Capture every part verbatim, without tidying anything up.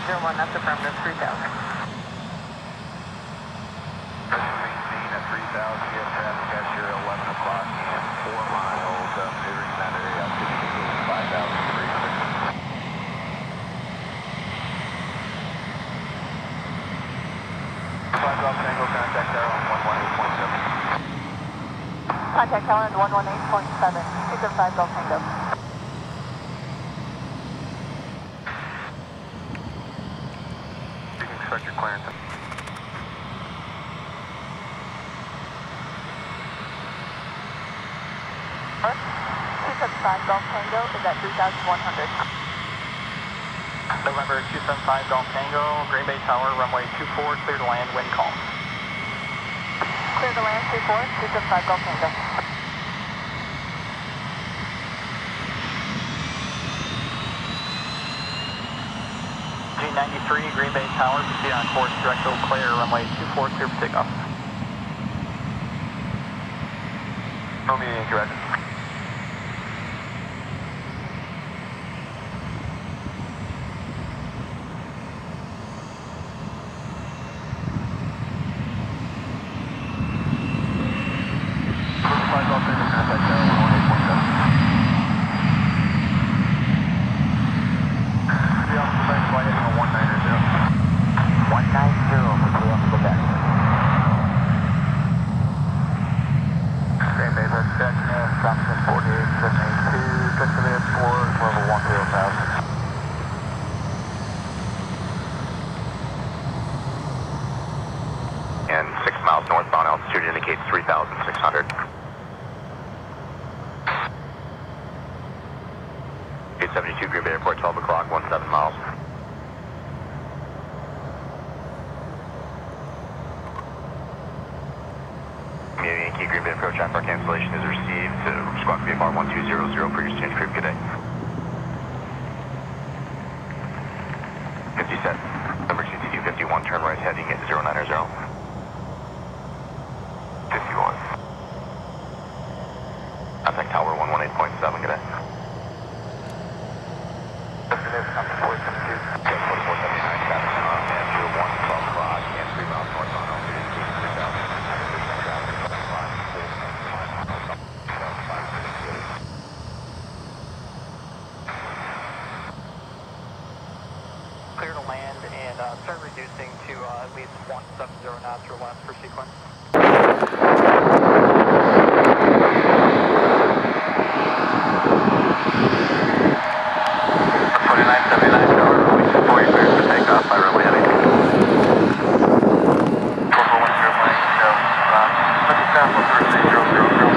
zero one, that's affirmative, three thousand. Maintain at three thousand, get traffic at your eleven o'clock and four miles, uh, metering that area up to five thousand three hundred. five Golf Tango, contact tower on one one eight point seven. Contact tower on one one eight point seven, two zero five Golf Tango. You can expect your clearance. two seven five Golf Tango is at three thousand one hundred. November two seven five Golf Tango, Green Bay Tower, runway two four, clear to land, wind calm. Clear to land, two four, two seven five Golf Tango. G ninety-three, Green Bay Tower, proceed on course, direct to clear, runway two four, clear for takeoff. No meeting, correct. five Golf Tango, contact tower one one eight point seven. three Alpha Quebec, fly heading on one nine zero. one nine zero for three Alpha Quebec. Green Bay, that's Jackson, Thompson forty-eight seventy-two, touch to the airport, level one zero thousand. And six miles northbound, altitude indicates three thousand six hundred. eight seventy-two, Green Bay Airport, twelve o'clock, seventeen miles. Yankee, Green Bay approach, after cancellation is received to squawk V F R one two zero zero for your change crew. Good day. fifty set. Emergency T fifty-one, turn right heading at zero nine zero. fifty-one. Contact tower one one eight point seven, good day. Affirmative, I'm four seventy-two. forty-four seventy-nine, traffic on and zero one, twelve o'clock, and three miles northbound, altitude indicates three thousand six hundred, traffic. Clear to land and uh, start reducing to uh, at least one seven zero knots or less per sequence. twenty-nine seventy-nine, tower, runway two four, you're clear for takeoff by runway heading. four four one zero one eight, so, uh, let me stop on Thursday, zero zero zero.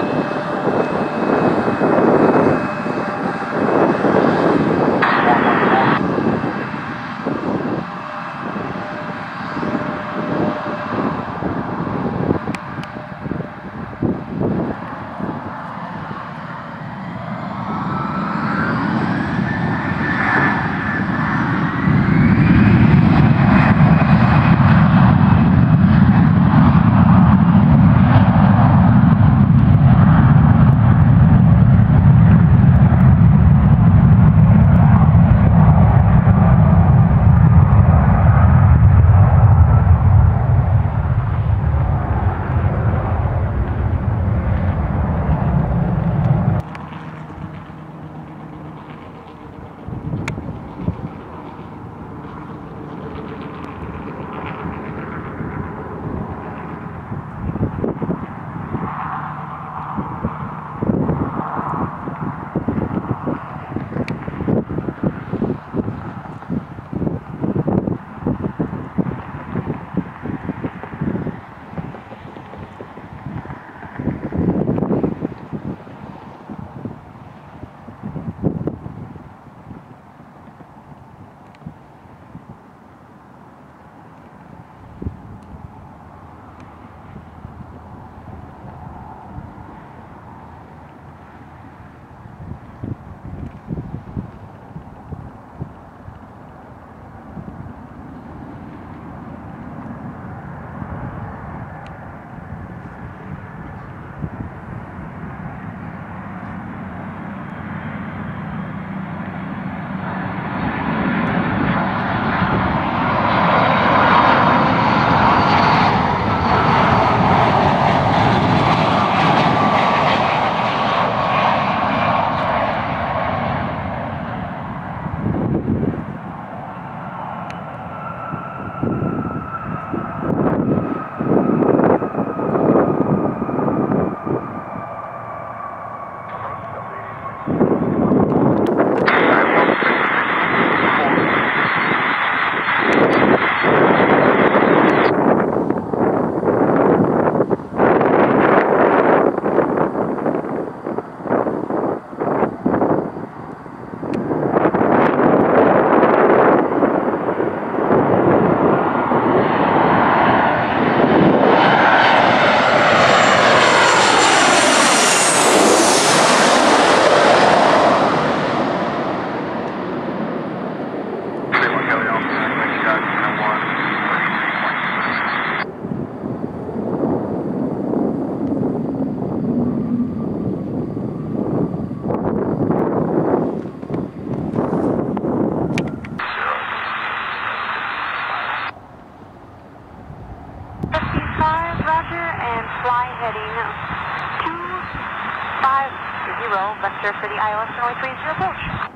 Vector City, Iowa, runway three zero approach.